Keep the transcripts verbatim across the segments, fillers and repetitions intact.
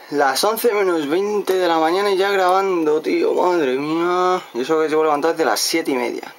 Las once menos veinte de la mañana y ya grabando, tío, madre mía. Y eso que llevo levantado desde las siete y media.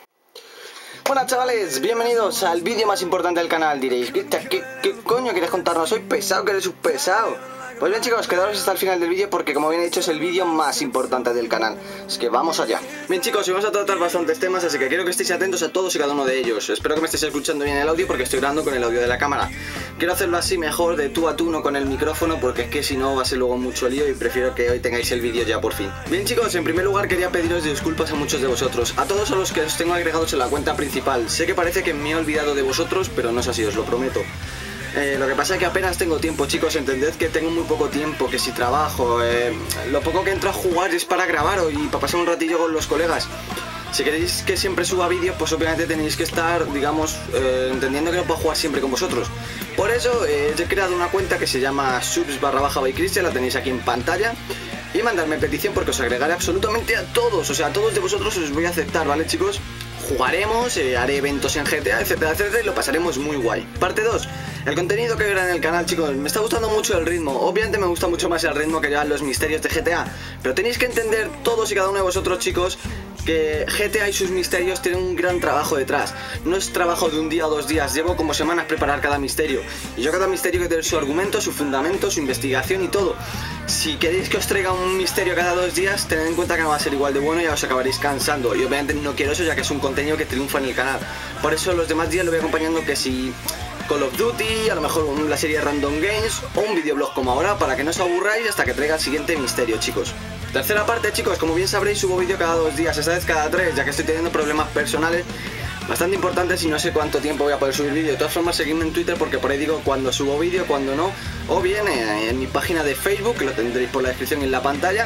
Buenas chavales, bienvenidos al vídeo más importante del canal. Diréis, ¿qué, qué, qué coño quieres contarnos? Soy pesado, que eres un pesado. Pues bien chicos, quedaros hasta el final del vídeo porque como bien he dicho es el vídeo más importante del canal. Es que vamos allá. Bien chicos, hoy vamos a tratar bastantes temas, así que quiero que estéis atentos a todos y cada uno de ellos. Espero que me estéis escuchando bien el audio porque estoy grabando con el audio de la cámara. Quiero hacerlo así mejor, de tú a tú, no con el micrófono, porque es que si no va a ser luego mucho lío y prefiero que hoy tengáis el vídeo ya por fin. Bien chicos, en primer lugar quería pediros disculpas a muchos de vosotros, a todos a los que os tengo agregados en la cuenta principal. Sé que parece que me he olvidado de vosotros, pero no es así, os lo prometo. Eh, lo que pasa es que apenas tengo tiempo, chicos, entended que tengo muy poco tiempo, que si trabajo, eh, lo poco que entro a jugar es para grabar y para pasar un ratillo con los colegas. Si queréis que siempre suba vídeos, pues obviamente tenéis que estar, digamos, eh, entendiendo que no puedo jugar siempre con vosotros. Por eso eh, he creado una cuenta que se llama subs barra baja by Cristian, la tenéis aquí en pantalla. Y mandarme petición porque os agregaré absolutamente a todos, o sea, a todos de vosotros os voy a aceptar, ¿vale chicos? Jugaremos, eh, haré eventos en G T A, etcétera, etcétera, y lo pasaremos muy guay. Parte dos. El contenido que verá en el canal, chicos, me está gustando mucho el ritmo. Obviamente me gusta mucho más el ritmo que llevan los misterios de G T A. Pero tenéis que entender todos y cada uno de vosotros, chicos, que G T A y sus misterios tienen un gran trabajo detrás. No es trabajo de un día o dos días, llevo como semanas preparar cada misterio. Y yo cada misterio que tiene su argumento, su fundamento, su investigación y todo. Si queréis que os traiga un misterio cada dos días, tened en cuenta que no va a ser igual de bueno y ya os acabaréis cansando. Y obviamente no quiero eso, ya que es un contenido que triunfa en el canal. Por eso los demás días lo voy acompañando que si Call of Duty, a lo mejor la serie Random Games o un videoblog como ahora, para que no os aburráis hasta que traiga el siguiente misterio, chicos. Tercera parte, chicos, como bien sabréis, subo vídeo cada dos días, esta vez cada tres, ya que estoy teniendo problemas personales bastante importantes y no sé cuánto tiempo voy a poder subir vídeo. De todas formas, seguidme en Twitter porque por ahí digo cuando subo vídeo, cuando no, o bien eh, en mi página de Facebook, que lo tendréis por la descripción y en la pantalla.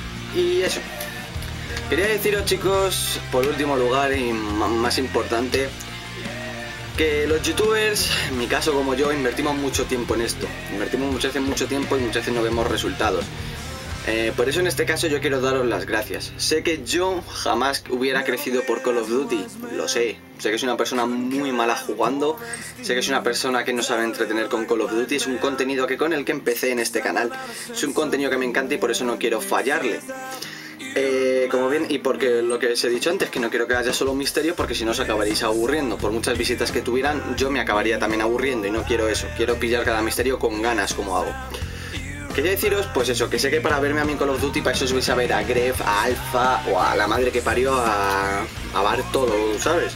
Y eso. Quería deciros, chicos, por último lugar y más importante, que los youtubers, en mi caso como yo, invertimos mucho tiempo en esto. Invertimos muchas veces mucho tiempo y muchas veces no vemos resultados. Eh, por eso en este caso yo quiero daros las gracias. Sé que yo jamás hubiera crecido por Call of Duty, lo sé. Sé que soy una persona muy mala jugando, sé que soy una persona que no sabe entretener con Call of Duty. Es un contenido que con el que empecé en este canal. Es un contenido que me encanta y por eso no quiero fallarle. Eh, como bien, y porque lo que os he dicho antes, que no quiero que haya solo un misterio, porque si no os acabaréis aburriendo. Por muchas visitas que tuvieran, yo me acabaría también aburriendo y no quiero eso. Quiero pillar cada misterio con ganas, como hago. Quería deciros, pues eso, que sé que para verme a mí en Call of Duty, para eso os vais a ver a Gref, a Alpha o a la madre que parió a, a Bartolo, ¿sabes?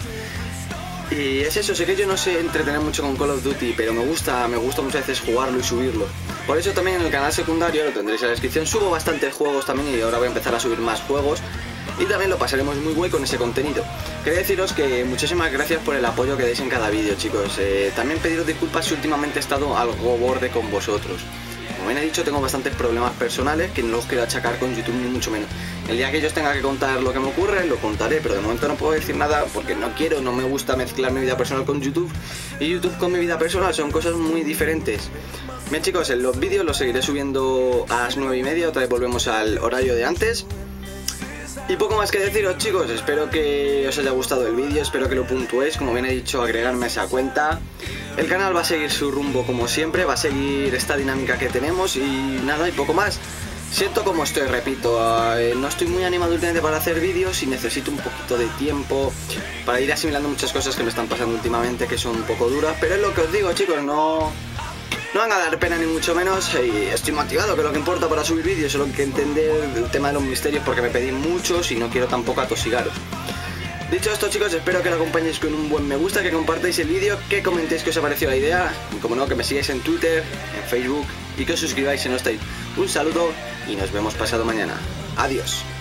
Y es eso, sé que yo no sé entretener mucho con Call of Duty, pero me gusta, me gusta muchas veces jugarlo y subirlo. Por eso también en el canal secundario, lo tendréis en la descripción, subo bastantes juegos también y ahora voy a empezar a subir más juegos. Y también lo pasaremos muy guay con ese contenido. Quería deciros que muchísimas gracias por el apoyo que dais en cada vídeo, chicos. Eh, también pediros disculpas si últimamente he estado algo borde con vosotros. Como bien he dicho, tengo bastantes problemas personales que no os quiero achacar con YouTube ni mucho menos. El día que yo os tenga que contar lo que me ocurre, lo contaré, pero de momento no puedo decir nada porque no quiero, no me gusta mezclar mi vida personal con YouTube. Y YouTube con mi vida personal son cosas muy diferentes. Bien chicos, en los vídeos los seguiré subiendo a las nueve y media, otra vez volvemos al horario de antes. Y poco más que deciros, chicos, espero que os haya gustado el vídeo, espero que lo puntuéis, como bien he dicho, agregarme a esa cuenta. El canal va a seguir su rumbo como siempre, va a seguir esta dinámica que tenemos y nada, y poco más. Siento como estoy, repito, eh, no estoy muy animado últimamente para hacer vídeos y necesito un poquito de tiempo para ir asimilando muchas cosas que me están pasando últimamente que son un poco duras, pero es lo que os digo, chicos, no... No van a dar pena ni mucho menos y estoy motivado, que es lo que importa para subir vídeos, solo que entender el tema de los misterios porque me pedís muchos y no quiero tampoco atosigaros. Dicho esto, chicos, espero que lo acompañéis con un buen me gusta, que compartáis el vídeo, que comentéis qué os ha parecido la idea y como no, que me sigáis en Twitter, en Facebook y que os suscribáis si no estáis. Un saludo y nos vemos pasado mañana. Adiós.